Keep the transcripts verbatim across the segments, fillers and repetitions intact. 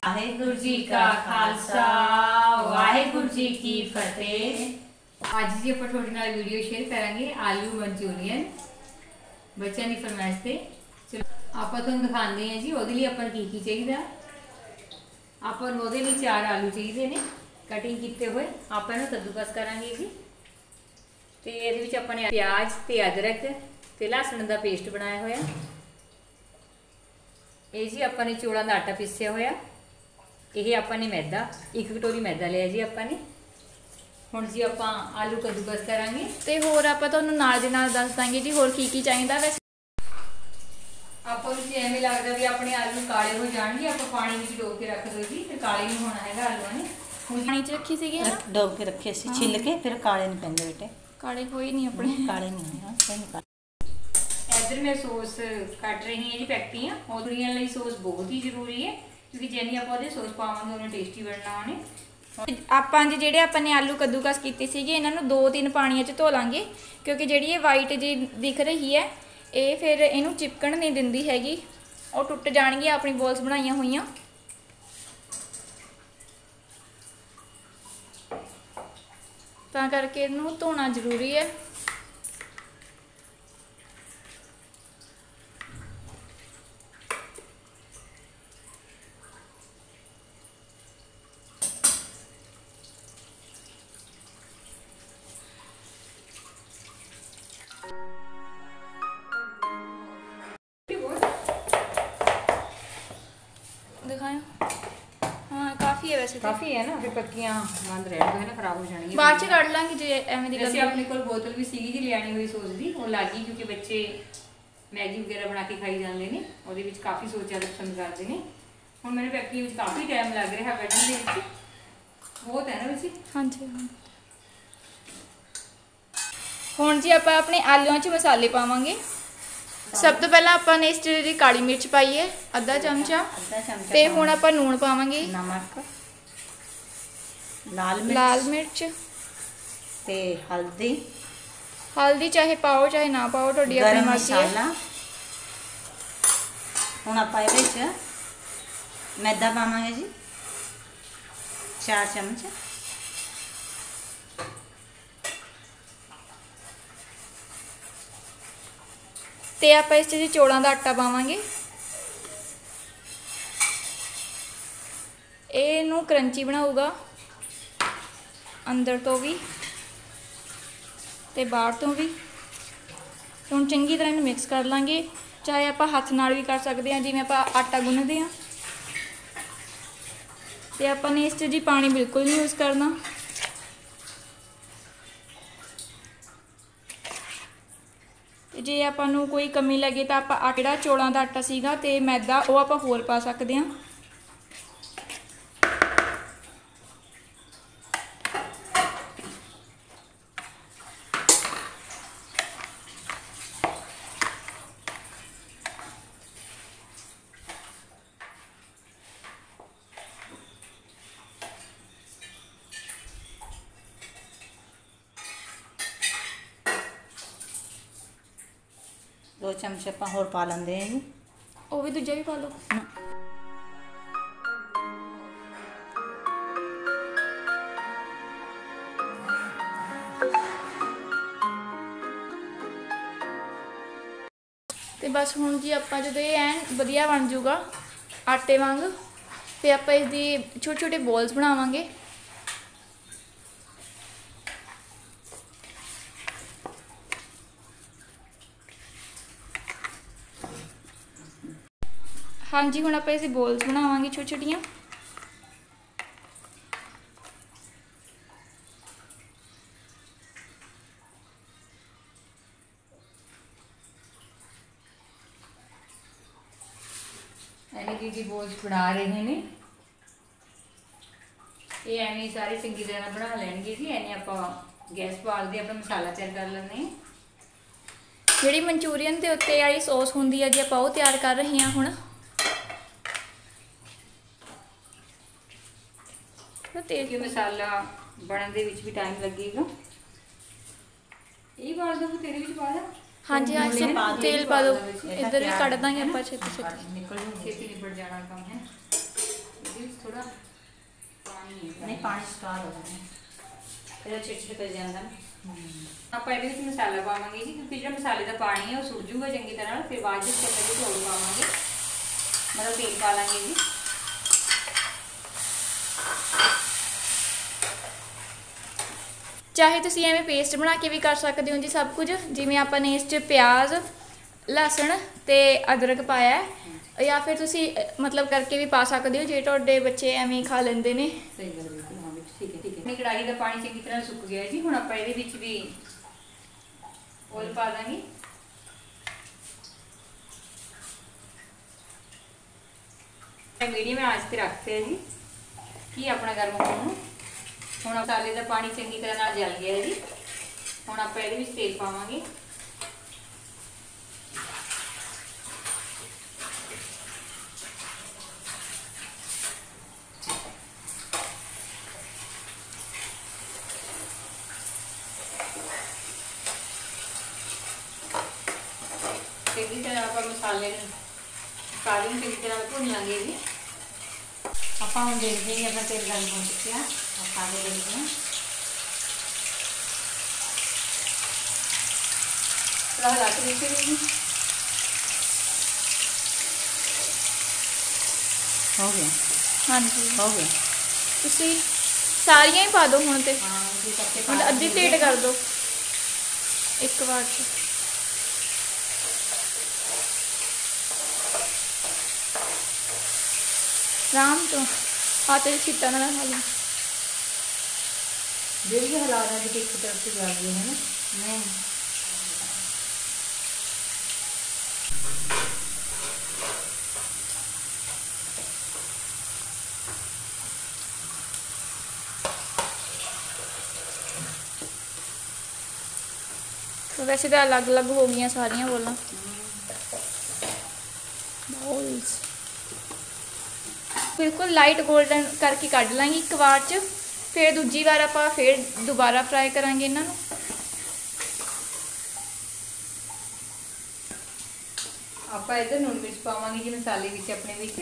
वाहेगुरु जी का खालसा वाहेगुरु जी की फतेह। आज जी ਆਪਾਂ ਤੁਹਾਡੇ ਨਾਲ ਵੀਡੀਓ ਸ਼ੇਅਰ ਕਰਾਂਗੇ ਆਲੂ ਮਨਚੂਰੀਅਨ ਬੱਚਿਆਂ ਦੀ ਫਰਮਾਇਸ਼ ਤੇ। ਚਲੋ ਆਪਾਂ ਤੁਹਾਨੂੰ ਦਿਖਾਉਂਦੇ ਹਾਂ ਜੀ ਉਹਦੇ ਲਈ ਆਪਾਂ ਕੀ ਕੀ ਚਾਹੀਦਾ। ਆਪਾਂ ਨੂੰ ਉਹਦੇ ਲਈ ਚਾਰ ਆਲੂ ਚਾਹੀਦੇ ਨੇ ਕਟਿੰਗ ਕੀਤੇ ਹੋਏ। ਆਪਾਂ ਇਹਨੂੰ ਕੱਦੂਕਸ ਕਰਾਂਗੇ ਜੀ ਤੇ ਇਹਦੇ ਵਿੱਚ ਆਪਾਂ ਨੇ ਪਿਆਜ਼ ਤੇ ਅਦਰਕ ਤੇ ਲਸਣ ਦਾ ਪੇਸਟ ਬਣਾਇਆ ਹੋਇਆ। ਇਹ ਜੀ ਆਪਾਂ ਨੇ ਚੌਲਾਂ ਦਾ ਆਟਾ ਪੀਸਿਆ ਹੋਇਆ। ਇਹ ਆਪਾਂ ਨੇ ਮੈਦਾ एक कटोरी मैदा लिया जी ਆਪਾਂ ਨੇ। ਹੁਣ ਜੀ ਆਪਾਂ ਆਲੂ ਕੱਦੂਕਸ ਕਰਾਂਗੇ ਤੇ ਹੋਰ ਆਪਾਂ ਤੁਹਾਨੂੰ ਨਾਲ ਦੇ ਨਾਲ ਦੱਸ ਦਾਂਗੇ ਜੀ ਹੋਰ ਕੀ ਕੀ ਚਾਹੀਦਾ। ਵੈਸੇ ਆਪਾਂ ਨੂੰ ਜੀ ਐਵੇਂ ਲੱਗਦਾ ਵੀ ਆਪਣੇ ਆਲੂ ਕਾਲੇ ਹੋ ਜਾਣਗੇ, ਆਪਾਂ ਪਾਣੀ ਵਿੱਚ ਡੋਬ ਕੇ ਰੱਖ ਦੋ ਜੀ, ਫਿਰ ਕਾਲੇ ਨਹੀਂ ਹੋਣਾ ਹੈਗਾ ਆਲੂਆਂ ਨੇ। ਹੁਣ ਪਾਣੀ 'ਚ ਰੱਖੀ ਸੀਗੀ ਨਾ, ਡੋਬ ਕੇ ਰੱਖੇ ਸੀ ਛਿੱਲ ਕੇ, ਫਿਰ ਕਾਲੇ ਨਹੀਂ ਪੈਂਦੇ ਬੇਟੇ। ਕਾਲੇ ਕੋਈ ਨਹੀਂ ਆਪਣੇ, ਕਾਲੇ ਨਹੀਂ ਹੋਣਾ ਸਹੀ। इधर मैं सॉस कट रही है जी पैकटियां। मौदूरियां ਲਈ सॉस बहुत ही ਜ਼ਰੂਰੀ ਹੈ क्योंकि ਜਿੰਨੀ ਆਪਾਂ ਉਹਦੇ ਸੌਸ ਪਾਵਾਂਗੇ ਉਹਨੇ ਟੇਸਟੀ ਬਣਨਾ ਉਹਨੇ। ਆਪਾਂ ਜੀ ਜਿਹੜੇ ਆਪਾਂ ਨੇ ਆਲੂ ਕੱਦੂਕਸ ਕੀਤੇ ਸੀਗੇ ਇਹਨਾਂ ਨੂੰ ਦੋ ਤਿੰਨ ਪਾਣੀਆਂ 'ਚ ਧੋ ਲਾਂਗੇ ਕਿਉਂਕਿ ਜਿਹੜੀ ਇਹ ਵਾਈਟ ਜੀ ਦਿਖ ਰਹੀ ਹੈ ਇਹ ਫਿਰ ਇਹਨੂੰ ਚਿਪਕਣ ਨਹੀਂ ਦਿੰਦੀ ਹੈਗੀ, ਉਹ ਟੁੱਟ ਜਾਣਗੀਆਂ ਆਪਣੀ ਬੋਲਸ ਬਣਾਈਆਂ ਹੋਈਆਂ। ਤਾਂ ਕਰਕੇ ਇਹਨੂੰ ਧੋਣਾ ਜ਼ਰੂਰੀ ਹੈ। दिखाएं हाँ काफ़ी है वैसे काफ़ी है ना, फिर पत्तियां बंद रहने ना खराब हो जाएंगी। बाद च कट लांगे जे एवें दी वैसे अपने कोल बोतल भी सीगी जी लियानी हुई सॉस दी, वो लागी क्योंकि बच्चे मैगी वगैरह बना के खाई जाते हैं, ਉਹਦੇ ਵਿੱਚ ਕਾਫੀ ਸੌਸ ਜ਼ਿਆਦਾ ਪਸੰਦ ਕਰਦੇ ਨੇ। ਹੁਣ ਮੇਰੇ ਫੈਕਟਰੀ ਵਿੱਚ ਕਾਫੀ ਟਾਈਮ ਲੱਗ ਰਿਹਾ ਹੈ ਕੱਢਣ ਦੇ ਵਿੱਚ, ਬਹੁਤ ਹੈ ਨਾ ਵੈਸੇ। ਹਾਂਜੀ ਹੁਣ ਜੀ ਆਪਾਂ ਆਪਣੇ ਆਲੂਆਂ 'ਚ ਮਸਾਲੇ ਪਾਵਾਂਗੇ। सब तो पहला अपन इस जी काली मिर्च पाई है अद्धा चमचा, ते हुण आपां लूण पावांगे, नमक, लाल मिर्च, लाल मिर्च ते हल्दी। हल्दी चाहे पाओ चाहे ना पाओ तुहाडी अपनी मर्जी है। हुण आपां इहदे च मैदा पावांगे जी चार चमच, ਤੇ ਆਪਾਂ ਇਸ 'ਚ ਜੀ ਚੌਲਾਂ ਦਾ ਆਟਾ ਪਾਵਾਂਗੇ। ਇਹਨੂੰ ਕਰੰਚੀ ਬਣਾਊਗਾ ਅੰਦਰ ਤੋਂ ਵੀ ਤੇ ਬਾਹਰ ਤੋਂ ਵੀ। ਹੁਣ ਚੰਗੀ ਤਰ੍ਹਾਂ ਇਹਨੂੰ ਮਿਕਸ ਕਰ ਲਾਂਗੇ, ਚਾਹੇ ਆਪਾਂ ਹੱਥ ਨਾਲ ਵੀ ਕਰ ਸਕਦੇ ਹਾਂ ਜਿਵੇਂ ਆਪਾਂ ਆਟਾ ਗੁੰਨਦੇ ਹਾਂ। ਤੇ ਆਪਾਂ ਨੇ ਇਸ 'ਚ ਜੀ ਪਾਣੀ ਬਿਲਕੁਲ ਨਹੀਂ ਯੂਜ਼ ਕਰਨਾ। जे आपां नूं कोई कमी लगे तो आपां आटा चौलों का आटा सीगा ते मैदा वो आपां होर पा सकते हैं। दो चमचे ਆਪਾਂ ਹੋਰ ਪਾ ਲੈਂਦੇ ਹਾਂ ਜੀ, ਉਹ ਵੀ ਦੂਜਾ ਵੀ ਪਾ ਲਓ। ਤੇ ਬਸ ਹੁਣ ਜੀ ਆਪਾਂ ਜਦੋਂ ਇਹ ਐਨ ਵਧੀਆ ਬਣ ਜਾਊਗਾ ਆਟੇ ਵਾਂਗ, ਤੇ ਆਪਾਂ ਇਸ ਦੀ ਛੋਟੇ ਛੋਟੇ ਬੋਲਸ ਬਣਾਵਾਂਗੇ। हाँ जी हुण आपां इसे बॉल्स बनावांगे छोटी छोटियां। एने जी बॉल्स बना रहे हैं, ये एवें सारे चंगी तरह बना लैणगे जी। एने आपां गैस बाल के अपना मसाला तैयार कर लेंगे। जिहड़ी मंचूरीअन के उत्ते वाली सॉस हुंदी है जी आपां ओह तैयार कर रहे हैं हुण। क्योंकि मसाला बनने भी टाइम लगेगा। यही बाल दो तेरे भी पा दा। हाँ जी हाँ जी तेल पा दो, इधर भी कट देंगे आप छेती छेती निकल छेती निपट जाना काम है। ਇਹਦੇ ਵਿੱਚ ਥੋੜਾ ਪਾਣੀ ਹੈ नहीं पानी स्टार्ट हो जाए फिर चिटचिट कर जाता ना। ਆਪਾਂ ਇਹਦੇ ਵਿੱਚ ਮਸਾਲਾ ਪਾਵਾਂਗੇ ਜੀ, ਕਿਉਂਕਿ ਜਿਹੜਾ ਮਸਾਲੇ ਦਾ ਪਾਣੀ ਹੈ ਉਹ ਸੁੱਕ ਜੂਗਾ ਚੰਗੀ ਤਰ੍ਹਾਂ। ਫਿਰ ਬਾਅਦ ਵਿੱਚ ਆਪਾਂ ਇਹਦੇ ਵਿੱਚ ਪਾਵਾਂਗੇ, ਮਤਲਬ ਤੇਲ ਪਾ ਲਾਂਗੇ ਜੀ। ਚਾਹੇ ਤੁਸੀਂ ਐਵੇਂ ਪੇਸਟ ਬਣਾ ਕੇ ਵੀ ਕਰ ਸਕਦੇ ਹੋ ਜੀ ਸਭ ਕੁਝ, ਜਿਵੇਂ ਆਪਾਂ ਨੇ ਇਸ 'ਚ ਪਿਆਜ਼, ਲਸਣ ਤੇ ਅਦਰਕ ਪਾਇਆ ਹੈ, ਜਾਂ ਫਿਰ ਤੁਸੀਂ ਅ, ਮਤਲਬ ਕਰਕੇ ਵੀ ਪਾ ਸਕਦੇ ਹੋ ਜੇ ਤੁਹਾਡੇ ਬੱਚੇ ਐਵੇਂ ਖਾ ਲੈਂਦੇ ਨੇ। ਸਹੀ ਗੱਲ ਬਿਲਕੁਲ, ਹਾਂ ਵਿੱਚ ਠੀਕ ਹੈ ਠੀਕ ਹੈ। ਕੜਾਹੀ ਦਾ ਪਾਣੀ ਚੰਗੀ ਤਰ੍ਹਾਂ ਸੁੱਕ ਗਿਆ ਜੀ। ਹੁਣ ਆਪਾਂ ਇਹਦੇ ਵਿੱਚ ਵੀ ਆਇਲ ਪਾ ਦਾਂਗੇ। ਮੀਡੀਅਮ ਆਂਚ ਤੇ ਰੱਖਤੇ ਹੈ ਜੀ ਕਿ ਆਪਣਾ ਗਰਮ ਹੋਣ ਨੂੰ। ਹੁਣ ਮਸਾਲੇ ਦਾ ਪਾਣੀ ਚੰਗੀ ਤਰ੍ਹਾਂ ਨਾਲ ਜਲ ਗਿਆ ਹੈ ਜੀ। ਹੁਣ ਆਪਾਂ ਇਹਦੇ ਵਿੱਚ ਤੇਲ ਪਾਵਾਂਗੇ। चंगी तरह आप मसाले सारे चंगी तरह भुन लांगे जी। आप हम देखते हैं अपना तेल गर्म हो चुका है, आप आगे देखते हैं। थोड़ा हिला के देखिए जी। हो गया हाँ जी, हो गया। ਤੁਸੀਂ ਸਾਰੀਆਂ ਹੀ ਪਾ ਦਿਓ ਹੁਣ ਤੇ। हाँ ये पत्ते ਹੁਣ ਅੱਧੀ ਪਲੇਟ ਕਰ ਦਿਓ ਇੱਕ ਵਾਰ 'ਚ। ਰਾਮ ਤੋਂ ਆਤੇ ਛਿੱਟਾ ਨਾ ਖਾ ਲਓ। देखिए हिला रहा है कि एक तरफ से जल गई है ना। नहीं तो वैसे तो अलग अलग हो गई सारियां बोला बाउल्स। बिल्कुल लाइट गोल्डन करके कढ़ लांगी एक बार च, फिर दूजी बार आप फिर दोबारा फ्राई करांगे इन्हां नूं। आप इधर लूण मिर्च पावांगे जी मसाले विच अपने विच।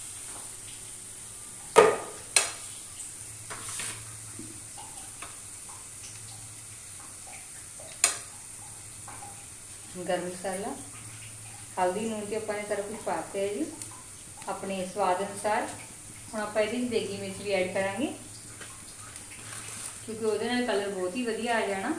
गरम मसाला, हल्दी, लूण ते अपने सारा कुछ पाते हैं जी अपने स्वाद अनुसार। हुण आपां इहदे विच देगी मिर्च भी ऐड करांगे क्योंकि उहदे नाल कलर बहुत ही वधिया आ जाना।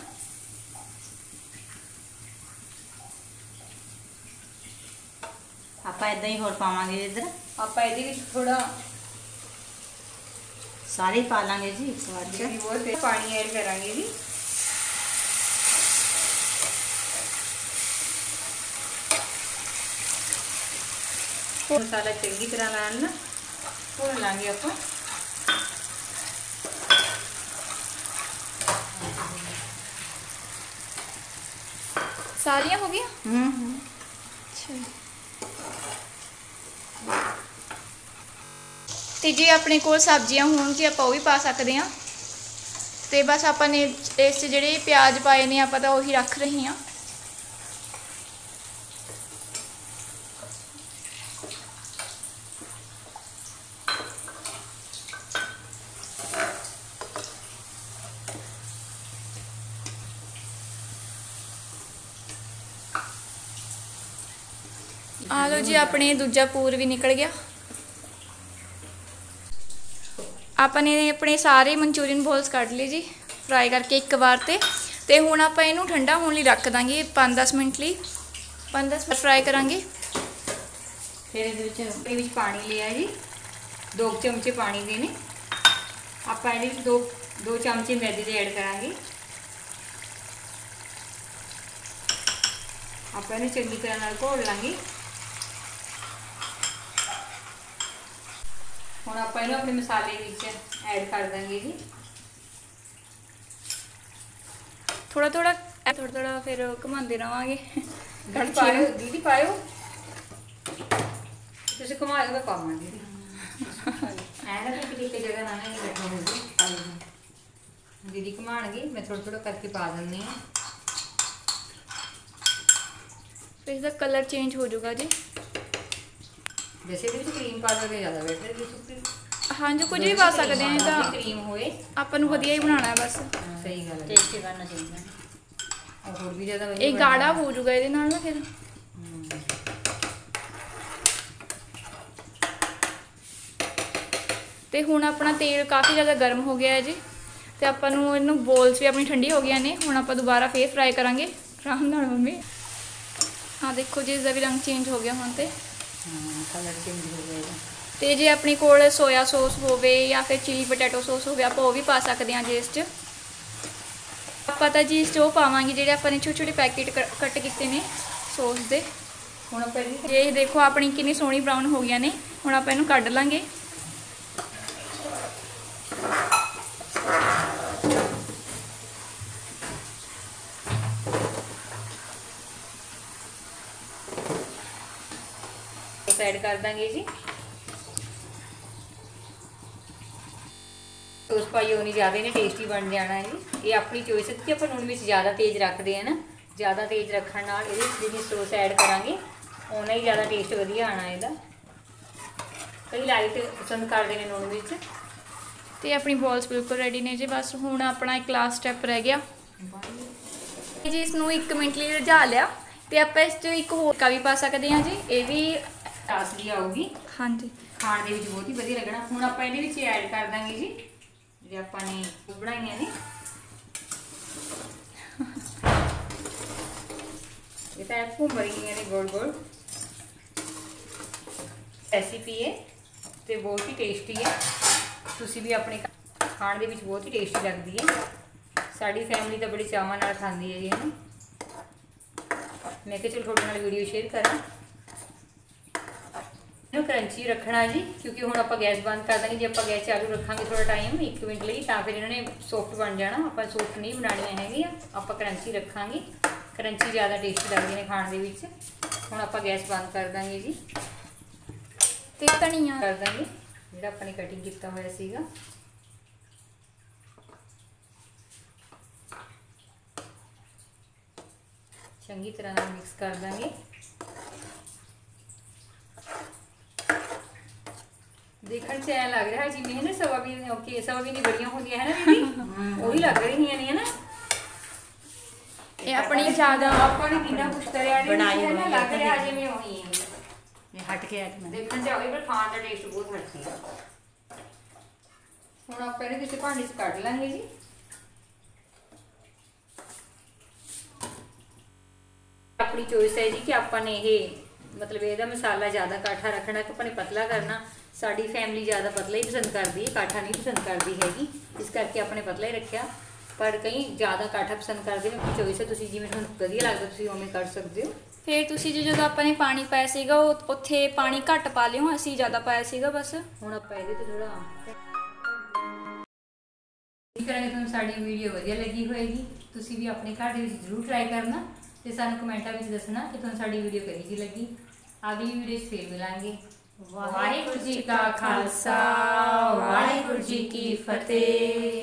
आप इदा ही होर पावांगे इधर। आपां इहदे विच थोड़ा सारे पा लांगे जी एक बार जी बहुत पानी ऐड करांगे जी। मसाला चंगी तरह नाल ना भुन लांगे आपां। सारियां हो गई। हम्म अच्छा ਤੇ ਜੇ ਆਪਣੇ ਕੋਲ ਸਬਜ਼ੀਆਂ ਹੋਣ ਤੇ ਆਪਾਂ ਉਹ ਵੀ ਪਾ ਸਕਦੇ ਹਾਂ। ਤੇ ਬਸ ਆਪਾਂ ਨੇ ਇਸ 'ਚ ਜਿਹੜੇ ਪਿਆਜ਼ ਪਾਏ ਨੇ ਆਪਾਂ ਤਾਂ ਉਹੀ ਰੱਖ ਰਹੇ ਹਾਂ। आ लो जी अपने दूजा पूर भी निकल गया। आपने अपने सारे मंचूरियन बॉल्स कट लिए जी फ्राई करके एक बार ते ते हुण आपां इहनूं ठंडा होने लई रख दांगे पाँच दस मिनट लई। पाँच दस मिनट फ्राई करांगे। फिर इहदे विच विच पानी लिया जी, दो चमचे पानी दे ने। आपां इहदे विच दो दो चमचे मैदे दे ऐड करांगे। आपां इहनूं चंगी तरह नाल घोल लांगे। ਹੁਣ ਆਪਾਂ ਇਹਨੂੰ ਆਪਣੇ ਮਸਾਲੇ ਵਿੱਚ ਐਡ ਕਰ ਦਾਂਗੇ ਜੀ। थोड़ा थोड़ा थोड़ा थोड़ा फिर घुमाते रहांगे। दीदी पायो दीदी पायो ਤੁਸੀਂ ਘੁਮਾ ਦਿਓ ਮੈਂ ਪਾਵਾਂਗੀ ਐ ਨਾ ਕਿ ਕਿਤੇ ਜਗ੍ਹਾ ਨਾ ਨਹੀਂ ਬੈਠੋ ਹੋਵੇ। ਦੀਦੀ ਘੁਮਾਣਗੇ ਮੈਂ ਥੋੜਾ ਥੋੜਾ ਕਰਕੇ ਪਾ ਦਿੰਦੀ ਹਾਂ। फिर इसका कलर चेंज हो जाएगा जी। वैसे भी क्रीम पा दोगे ज़्यादा बेटर भी सुपी हाँ जो कुछ भी पा सकते हैं ਤਾਂ ਕਰੀਮ ਹੋਏ ਆਪਾਂ ਨੂੰ ਵਧੀਆ ਹੀ ਬਣਾਉਣਾ ਹੈ ਬਸ। ਸਹੀ ਗੱਲ ਹੈ, ਟੇਸਟੀ ਬਣਨਾ ਚਾਹੀਦਾ। ਔਰ ਹੋਰ ਵੀ ਜ਼ਿਆਦਾ ਵਧੀਆ ਇਹ ਗਾੜਾ ਹੋ ਜਾਊਗਾ ਇਹਦੇ ਨਾਲ ਨਾ ਫਿਰ। ਤੇ ਹੁਣ ਆਪਣਾ ਤੇਲ ਕਾਫੀ ਜ਼ਿਆਦਾ ਗਰਮ ਹੋ ਗਿਆ ਹੈ ਜੀ ਤੇ ਆਪਾਂ ਨੂੰ ਇਹਨੂੰ ਬੋਲਸ ਵੀ ਆਪਣੀ ਠੰਡੀ ਹੋ ਗਈਆਂ ਨੇ। ਹੁਣ ਆਪਾਂ ਦੁਬਾਰਾ ਫੇਰ ਫਰਾਈ ਕਰਾਂਗੇ ਆਰਾਮ ਨਾਲ ਮੰਮੀ। ਹਾਂ ਦੇਖੋ ਜੀ ਇਸਦਾ ਵੀ ਰੰਗ ਚੇਂਜ ਹੋ ਗਿਆ ਹੁਣ ਤੇ ਹਾਂ ਕਲਰ ਚੇਂਜ ਹੋ ਜਾਏਗਾ। ਤੇ ਜੇ ਆਪਣੇ ਕੋਲ ਸੋਇਆ ਸੌਸ ਹੋਵੇ ਜਾਂ ਫਿਰ ਚਿਲੀ ਪੋਟੈਟੋ ਸੌਸ ਹੋਵੇ ਆਪਾਂ ਉਹ ਵੀ ਪਾ ਸਕਦੇ ਹਾਂ ਜੀ ਇਸ 'ਚ। ਆਪਾਂ ਤਾਂ ਜੀ ਇਸ 'ਚ ਉਹ ਪਾਵਾਂਗੇ ਜਿਹੜੇ ਆਪਾਂ ਨੇ ਛੋਟੇ ਛੋਟੇ ਪੈਕੇਟ ਕੱਟ ਕੀਤੇ ਨੇ ਸੌਸ ਦੇ। ਹੁਣ ਆਪਾਂ ਇਹ ਦੇਖੋ ਆਪਣੀ ਕਿੰਨੀ ਸੋਹਣੀ ਬਰਾਊਨ ਹੋ ਗਈਆਂ ਨੇ। ਹੁਣ ਆਪਾਂ ਇਹਨੂੰ ਕੱਢ ਲਾਂਗੇ। ਐਡ ਕਰ ਦਾਂਗੇ ਜੀ ਸੌਸ ਪਾਈ ਹੋਣੀ ਜ਼ਿਆਦਾ ਨੇ ਟੇਸਟੀ ਬਣ ਜਾਣਾ ਹੈ ਜੀ। ਇਹ ਆਪਣੀ ਚੋਇਸ ਹੈ ਕਿ ਆਪਾਂ ਨੂਨ ਵਿੱਚ ਜ਼ਿਆਦਾ ਤੇਜ਼ ਰੱਖਦੇ ਆ ਨਾ, ਜ਼ਿਆਦਾ ਤੇਜ਼ ਰੱਖਣ ਨਾਲ ਇਹਦੇ ਵਿੱਚ ਜਿਹੜੀ ਸੌਸ ਐਡ ਕਰਾਂਗੇ ਉਹਨਾਂ ਹੀ ਜ਼ਿਆਦਾ ਟੇਸਟ ਵਧੀਆ ਆਣਾ ਇਹਦਾ। ਕਈ ਲਾਈਟ ਪਸੰਦ ਕਰਦੇ ਨੇ ਨੂਨ ਵਿੱਚ। ਤੇ ਆਪਣੀ ਬੋਲਸ ਬਿਲਕੁਲ ਰੈਡੀ ਨੇ ਜੀ। ਬਸ ਹੁਣ ਆਪਣਾ ਇੱਕ ਲਾਸਟ ਸਟੈਪ ਰਹਿ ਗਿਆ ਜੀ। ਇਸ ਨੂੰ ਇੱਕ ਮਿੰਟ ਲਈ ਰਝਾ ਲਿਆ ਤੇ ਆਪਾਂ ਇਸ 'ਚ ਇੱਕ ਹੋਰ ਕਾ ਵੀ ਪਾ ਸਕਦੇ ਹਾਂ ਜੀ। ਇਹ ਵੀ ਤਾਜ਼ਗੀ ਆਊਗੀ, ਹਾਂਜੀ ਖਾਣ ਦੇ ਵਿੱਚ ਬਹੁਤ ਹੀ ਵਧੀਆ ਲੱਗਣਾ। ਹੁਣ ਆਪਾਂ ਇਹਦੇ ਵਿੱਚ ਐਡ ਕਰ ਦਾਂਗੇ ਜੀ ਜਿਹੜੇ ਆਪਾਂ ਨੇ ਬਣਾਈਆਂ ਨੇ। ਇਹ ਤਾਂ ਘੁੰਮ ਰਹੀਆਂ ਨੇ ਗੋਲ ਗੋਲ। ਰੈਸਿਪੀ ਹੈ ਤੇ ਬਹੁਤ ਹੀ ਟੇਸਟੀ ਹੈ। ਤੁਸੀਂ ਵੀ ਆਪਣੇ ਖਾਣ ਦੇ ਵਿੱਚ ਬਹੁਤ ਹੀ ਟੇਸਟੀ ਲੱਗਦੀ ਹੈ। ਸਾਡੀ ਫੈਮਿਲੀ ਤਾਂ ਬੜੀ ਚਾਵਾਂ ਨਾਲ ਖਾਂਦੀ ਹੈ ਜੀ ਇਹਨੂੰ। मैं चलो थोड़े नाल वीडियो शेयर करा। ਇਹਨੂੰ ਕਰੰਚੀ ਰੱਖਣਾ ਜੀ क्योंकि ਹੁਣ ਆਪਾਂ ਗੈਸ ਬੰਦ ਕਰ ਦਾਂਗੇ। ਜੇ ਆਪਾਂ ਗੈਸ ਚਾਲੂ ਰੱਖਾਂਗੇ ਥੋੜਾ ਟਾਈਮ ਇੱਕ ਮਿੰਟ ਲਈ ਤਾਂ ਫਿਰ ਇਹਨਾਂ ਨੇ ਸੌਫਟ ਬਣ ਜਾਣਾ। ਆਪਾਂ ਸੌਫਟ ਨਹੀਂ ਬਣਾਉਣੀਆਂ ਹੈਗੀਆਂ, ਆਪਾਂ ਕਰੰਚੀ ਰੱਖਾਂਗੇ। ਕਰੰਚੀ ਜ਼ਿਆਦਾ ਟੇਸਟੀ ਲੱਗਦੀ ਨੇ ਖਾਣ ਦੇ ਵਿੱਚ। ਹੁਣ ਆਪਾਂ ਗੈਸ ਬੰਦ ਕਰ ਦਾਂਗੇ ਜੀ ਤੇ ਧਨੀਆ ਕਰ ਦਾਂਗੇ ਜਿਹੜਾ ਆਪਾਂ ਨੇ ਕਟਿੰਗ ਕੀਤਾ ਹੋਇਆ ਸੀਗਾ। ਚੰਗੀ ਤਰ੍ਹਾਂ ਨਾਲ ਮਿਕਸ ਕਰ ਦਾਂਗੇ। ਦੇਖਣ 'ਚ ਐਂ ਲੱਗ ਰਿਹਾ ਜਿਵੇਂ ਨਾ ਸੋਆਬੀਨ ਓਕੇ ਸੋਆਬੀਨ ਦੀ ਬੜੀਆਂ ਹੁੰਦੀਆਂ ਹੈ ਨਾ ਦੀਦੀ, ਉਹੀ ਲੱਗ ਰਹੀਆਂ ਨੇ ਨਾ। ਇਹ ਆਪਣੀ ਜ਼ਿਆਦਾ ਆਪਾਂ ਨੇ ਕਿੰਨਾ ਕੁਛ ਕਰਿਆ ਨੇ ਬਣਾਈ ਹੋਈ ਨਾ ਲੱਗ ਰਿਹਾ ਜਿਵੇਂ ਉਹੀ ਹੈ। ਇਹ ਹਟ ਕੇ ਹਟ ਮੈਂ ਦੇਖਣ 'ਚ ਆਵੇ ਪਰ ਖਾਣ ਦਾ ਟੇਸਟ ਬਹੁਤ ਹਟ ਸੀ। ਹੁਣ ਆਪਾਂ ਇਹਦੇ ਕਿਸੇ ਭਾਂਡੇ 'ਚ ਕੱਢ ਲਾਂਗੇ ਜੀ। अपनी चॉइस है जी कि आपने ये मतलब ਇਹਦਾ मसाला ज़्यादा काठा रखना कि अपने पतला करना। साड़ी फैमिली ज़्यादा पतला ही पसंद करती है, काठा नहीं पसंद करती हैगी, इस करके अपने पतला ही रखा। पर कई ज़्यादा काठा पसंद करते हैं। अपनी चॉइस है, तुसीं जिवें तुहानूं वधिया लगदा तुसीं उवें कर सकते हो। ਫਿਰ ਤੁਸੀਂ ਜੀ ਜਦੋਂ ਆਪਾਂ ਨੇ ਪਾਣੀ ਪਾਇਆ ਸੀਗਾ ਉਹ ਉੱਥੇ ਪਾਣੀ ਘੱਟ ਪਾ ਲਿਓ, ਅਸੀਂ ਜ਼ਿਆਦਾ ਪਾਇਆ ਸੀਗਾ ਬਸ। ਹੁਣ ਆਪਾਂ ਇਹਦੇ ਤੇ ਥੋੜਾ ਕਰਾਂਗੇ। ਤੁਹਾਨੂੰ ਸਾਡੀ ਵੀਡੀਓ ਵਧੀਆ ਲੱਗੀ ਹੋਏਗੀ, ਤੁਸੀਂ ਵੀ ਆਪਣੇ ਘਰ ਦੇ ਵਿੱਚ ਜ਼ਰੂਰ ਟਰਾਈ ਕਰਨਾ ਤੇ ਸਾਨੂੰ ਕਮੈਂਟਾਂ ਵਿੱਚ ਦੱਸਣਾ ਕਿ ਤੁਹਾਨੂੰ ਸਾਡੀ ਵੀਡੀਓ ਕਿਹੋ ਜਿਹੀ ਲੱਗੀ। ਅਗਲੀ ਵੀਡੀਓ 'ਚ ਫੇਰ ਮਿਲਾਂਗੇ। ਵਾਹਿਗੁਰੂ ਜੀ ਕਾ ਖਾਲਸਾ ਵਾਹਿਗੁਰੂ ਜੀ ਕੀ ਫਤਿਹ।